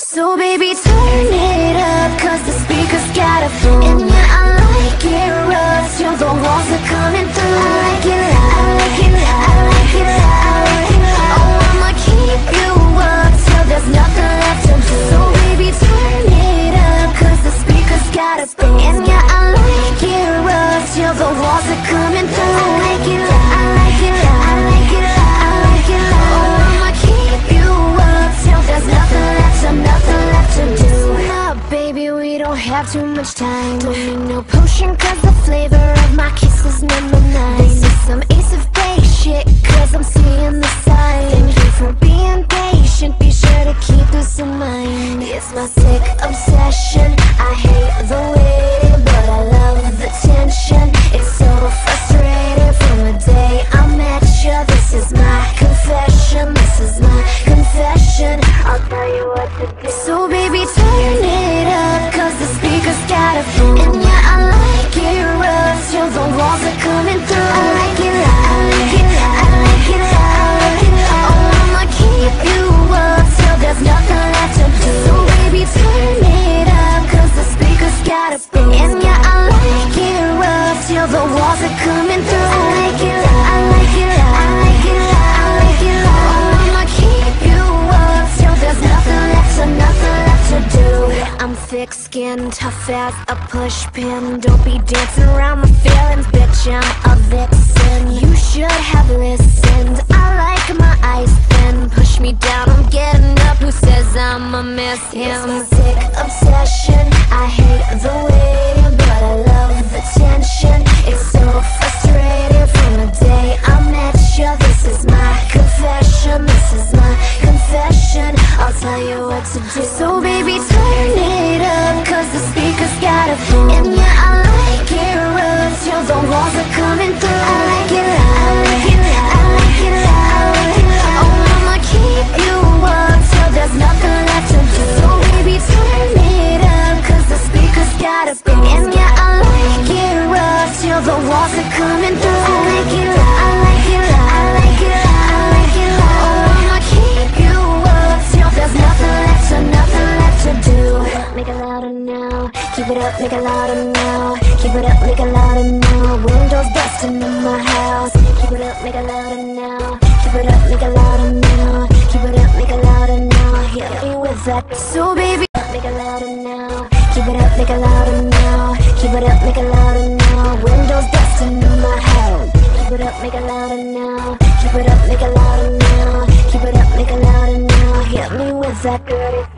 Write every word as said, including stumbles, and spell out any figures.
So baby, turn it up, cause the speakers got a boom. And yeah, I like it rough, till the walls are coming through. I like it loud, I like it loud, I like it loud, I like it loud. Oh, I'ma keep you up till there's nothing left to do. So baby, turn it up, cause the speakers got a boom. And yeah, I like it rough, till the walls are coming through. I like it loud, I like it loud, I like it loud, I like it loud. Oh, I'ma keep you up till there's nothing left to, nothing left to do. Now, baby, we don't have too much time. Don't need no potion, cause the flavor of my kiss is number nine. This is some ace of base shit, cause I'm seeing the sign. Thank you for being patient, be sure to keep this in mind. It's my sick obsession, I hate the waiting, but I love the tension. It's so frustrating from the day I met you. This is my confession, this is my confession. I'll tell you what to do. So baby, turn it up, cause the speakers got a boom. And yeah, I like it rough, till the walls are coming through. I like it loud, I like it loud, I like it loud, I like it loud. Oh, I'ma keep you up till there's nothing left to do. So baby, turn it up, cause the speakers got a boom. And yeah, I like it rough, till the walls are coming through. I like it loud, I like it loud, I like it loud, I like it loud. Oh, I'ma keep you up till there's nothing left to, nothing left to do. I'm thick-skinned, tough as a pushpin. Don't be dancing around my feelings, bitch, I'm a vixen. You should have listened, I like my ice thin. Push me down, I'm getting up, who says I'ma miss him? It's my sick obsession, I hate the waiting, but I love the tension. It's so frustrating from the day I met you. This is my confession, this is my confession. I'll tell you what to do. So baby, turn it up, cause the speakers got a boom. And yeah, I like it rough, till the walls are coming through. I like it loud, I like it loud, I like it loud, I like it loud. Oh, I'ma keep you up till there's nothing left to do. So baby, turn it up, cause the speakers got a boom. And yeah, I like it rough, till the walls are coming through. I like it loud, I like it loud, I like it loud, I like it loud. Oh, I'ma keep you up till there's nothing left to, nothing left to do. Make it louder now, keep it up, make it louder now. Keep it up, make it louder now. Windows busting in my house. Keep it up, make it louder now. Keep it up, make it louder now. Keep it up, make it louder now. Hit me with that. So baby, make it louder now. Keep it up, make it louder now. Keep it up, make it louder now. Windows busting in my house. Keep it up, make it louder now. Keep it up, make it louder now. Keep it up, make it louder now. Hit me with that dirty.